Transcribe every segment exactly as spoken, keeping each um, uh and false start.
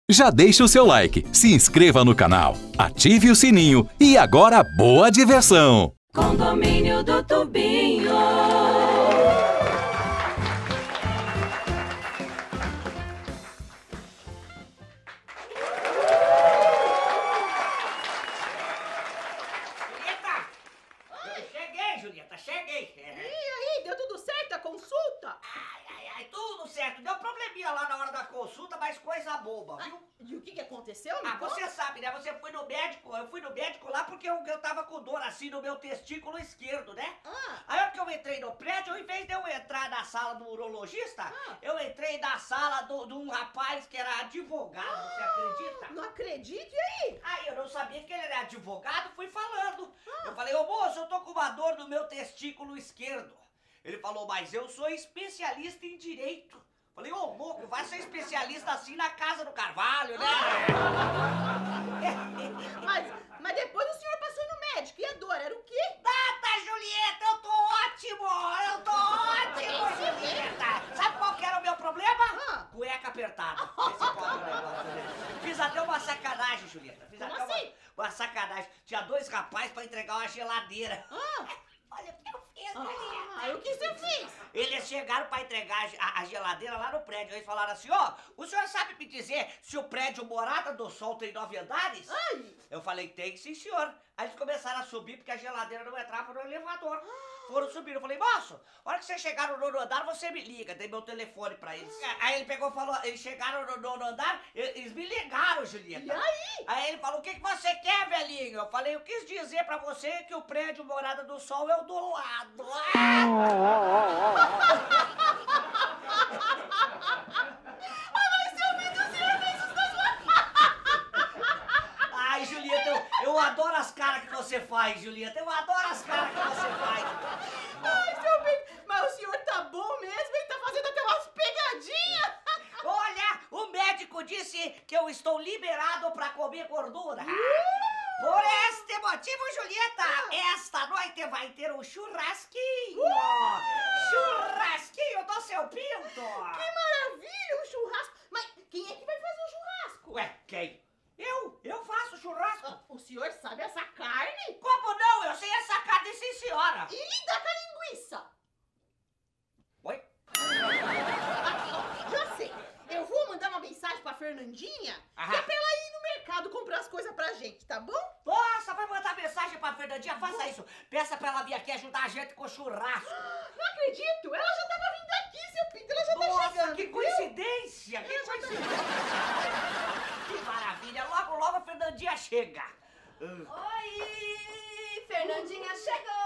Já deixa o seu like, se inscreva no canal, ative o sininho e agora boa diversão! Condomínio do Tubinho. Julieta! Eu cheguei, Julieta, cheguei. E aí, deu tudo certo a consulta? Ai, ai, ai, tudo certo. Deu probleminha lá na hora da consulta, mas coisa boba, viu? Ah, e o que que aconteceu? Me Ah, conta. você sabe, né? Você foi no médico, eu fui no médico lá porque eu, eu tava com dor assim no meu testículo esquerdo, né? Ah. Aí hora que eu entrei no prédio, em vez de eu entrar na sala do urologista, Ah. eu entrei na sala do- de um rapaz que era advogado, você acredita? Não acredito, e aí? Aí eu não sabia que ele era advogado, fui falando. Eu falei, ô moço, eu tô com uma dor no meu testículo esquerdo. Ele falou, mas eu sou especialista em direito. Falei, ô louco, vai ser especialista assim na Casa do Carvalho, né? Mas, mas depois o senhor passou no médico, e a dor era o quê? Nada, Julieta, eu tô ótimo! Eu tô ótimo, Julieta! Sabe qual que era o meu problema? Ah. Cueca apertada. Esse pode o negócio, né? Fiz até uma sacanagem, Julieta. Fiz Como até uma- assim? Uma, sacanagem. Tinha dois rapazes pra entregar uma geladeira. Ah. Olha o que eu fiz, Julieta. Ah, o que você fez? Eles chegaram pra entregar a, a geladeira lá no prédio. Eles falaram assim, ó, o senhor sabe me dizer se o prédio Morada do Sol tem nove andares? Ai. Eu falei, tem sim, senhor. Aí eles começaram a subir porque a geladeira não entrava no elevador. Foram subindo. Eu falei, moço, a hora que você chegar no nono andar, você me liga. Dei meu telefone pra eles. Aí ele pegou e falou, eles chegaram no nono andar, eles me ligaram, Julieta. E aí? Aí ele falou, o que, que você quer, velhinho? Eu falei, eu quis dizer pra você que o prédio Morada do Sol é o do lado. Ai, Julieta, eu, eu adoro as caras que você faz, Julieta. Eu adoro as caras que você faz. Ai, seu bem, mas o senhor tá bom mesmo, ele tá fazendo até umas pegadinhas. Olha, o médico disse que eu estou liberado pra comer gordura. Por este motivo, Julieta, esta noite vai ter um churrasquinho. Churrasquinho do seu pinto. Que maravilha, um churrasco. Mas quem é que vai fazer o churrasco? Ué, quem? Eu? Eu faço churrasco. Ah, o senhor sabe essa carne? Como não? Eu sei essa carne, sim, senhora. E da com a linguiça? Oi? Já sei, eu vou mandar uma mensagem pra Fernandinha, Aham. que é pra ela ir no mercado comprar as coisas pra gente, tá bom? Nossa, vai mandar mensagem pra Fernandinha? Faça isso. Peça pra ela vir aqui ajudar a gente com o churrasco. Não acredito, ela já tava vindo aqui, seu Pinto, ela já tá Nossa, chegando. que viu? coincidência! Que coincidência! Que maravilha! Logo, logo a Fernandinha chega. Oi, Fernandinha chegou.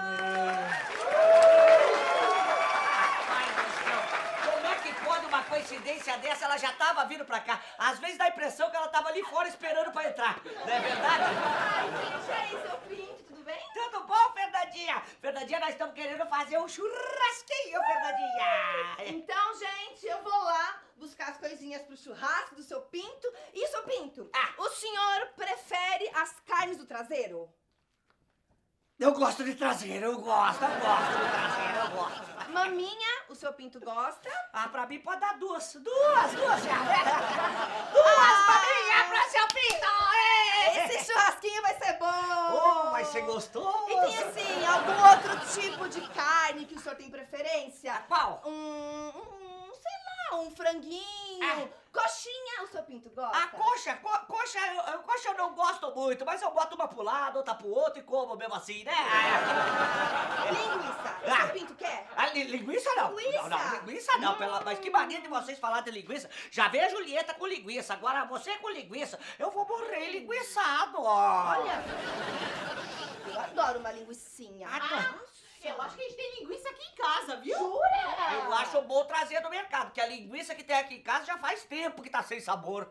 Ai, meu Deus! Como é que pode uma coincidência dessa? Ela já tava vindo pra cá. Às vezes dá a impressão que ela tava ali fora esperando pra entrar. Não é verdade? Ai, gente, e aí, seu Pinto, tudo bem? Tudo bom, Fernandinha? Fernandinha, nós estamos querendo fazer um churrasquinho, Fernandinha. Então, gente, eu vou lá buscar as coisinhas pro churrasco do seu Pinto. E, seu Pinto, Ah. o senhor prefere as carnes do traseiro? Eu gosto de traseiro, eu gosto, eu gosto de traseiro, eu gosto. Maminha, o seu Pinto gosta? Ah, pra mim pode dar duas, duas, duas já. Duas pra mim, é pra seu pinto! Ê! Esse churrasquinho vai ser bom! Oh, vai ser gostoso! E tem, assim, algum outro tipo de carne que o senhor tem preferência? Qual? Um, um sei lá, um franguinho, Ah. coxinha, o seu Pinto gosta? A coxa, co- coxa, eu, eu- coxa eu não gosto muito, mas eu boto uma pro lado, outra pro outro e como mesmo assim, né? Linguiça, o Ah. seu Pinto quer? A li- linguiça não. Linguiça? Não, não, linguiça não. Pela, mas que mania de vocês falar de linguiça. Já veio a Julieta com linguiça, agora você com linguiça. Eu vou morrer linguiçado, ó. Olha, eu adoro uma linguicinha. Ah, tá. Eu acho que a gente tem linguiça aqui em casa, viu? Jura? Eu acho bom trazer do mercado, porque a linguiça que tem aqui em casa já faz tempo que tá sem sabor.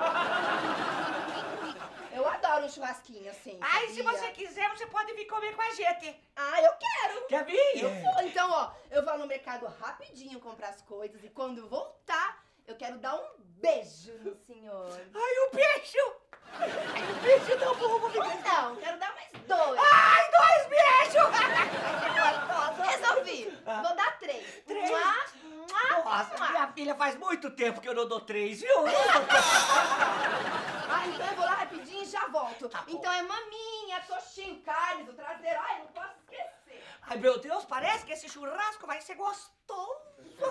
Eu adoro um churrasquinho assim. Aí, se sabia? você quiser, você pode vir comer com a gente. Ah, eu quero. Quer vir? Eu vou. Então, ó, eu vou no mercado rapidinho comprar as coisas e quando eu voltar, eu quero dar um beijo no senhor. Ai, o beijo! Ai, o beijo tá bom, vou ficar. Não, quero dar mais dois. Ai, dois beijos! Resolvi. Ah. Vou dar três. Três? Mua, mua, Nossa, mua. minha filha, faz muito tempo que eu não dou três, viu? certo. Tá bom. Então é maminha, coxinha, carnes, o traseiro. Ai, não posso esquecer. Ai, meu Deus, parece que esse churrasco vai ser gostoso.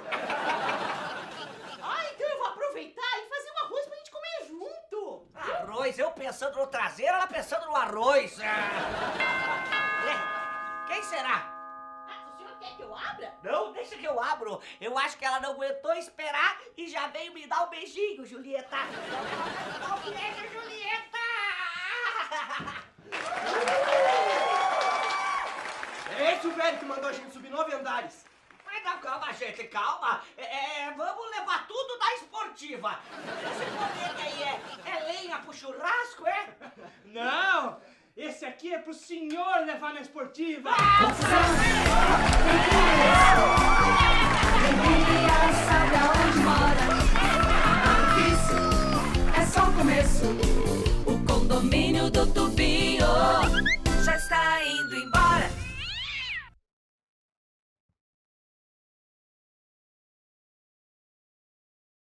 Ah, então eu vou aproveitar e fazer um arroz pra gente comer junto. Arroz, eu pensando no traseiro, ela pensando no arroz. Quem será? Ah, o senhor quer que eu abra? Não, deixa que eu abro. Eu acho que ela não aguentou esperar e já veio me dar um beijinho, Julieta. Dá um beijo, Julieta! É esse o velho que mandou a gente subir nove andares. Mas não, calma, gente, calma. É, é, vamos levar tudo da esportiva. Esse colete aí é, é lenha pro churrasco, é? Não, esse aqui é pro senhor levar na esportiva. Alegria, sabe aonde mora? Isso é só o começo. O condomínio do Tubarão.